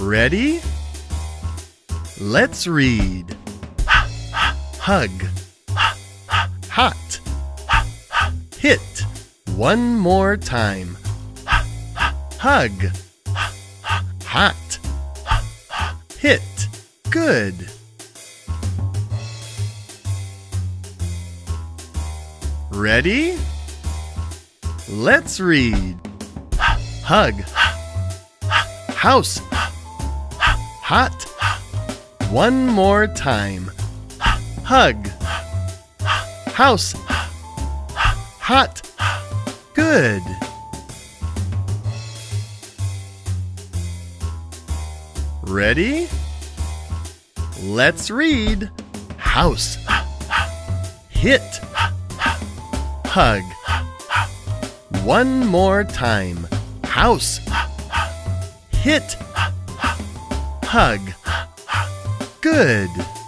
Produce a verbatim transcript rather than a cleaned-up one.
Ready? Let's read. Hug. Hot. Hit. One more time. Hug. Hot. Hit. Good. Ready? Let's read. Hug. House. Hot. One more time. Hug. House. Hot. Good. Ready? Let's read. House. Hit. Hug. One more time. House. Hit. Hug. Good.